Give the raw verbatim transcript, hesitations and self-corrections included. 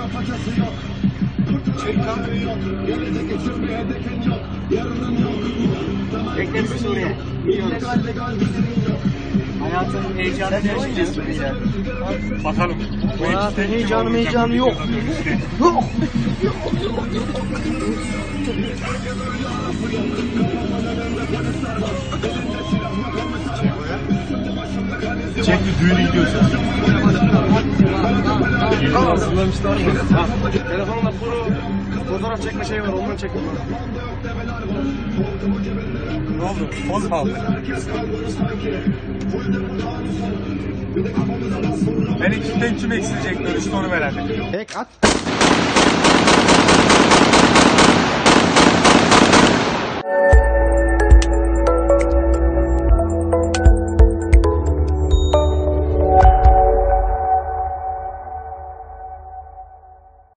Bekle bizi Suriye. Gidiyoruz. Hayatın heyecanını yaşayacağız Suriye. Bakalım. Hayatın heyecanı heyecanı yok. Yok. Çek bir düğüne gidiyorsun. Hazırlamışlar mı? Telefonla kuru fotoğraf çekme şeyi var, ondan çekin. Ne oldu? Poz aldı. Beni kimden kim eksilecek dönüşte onu merak ediyorum. Tek at.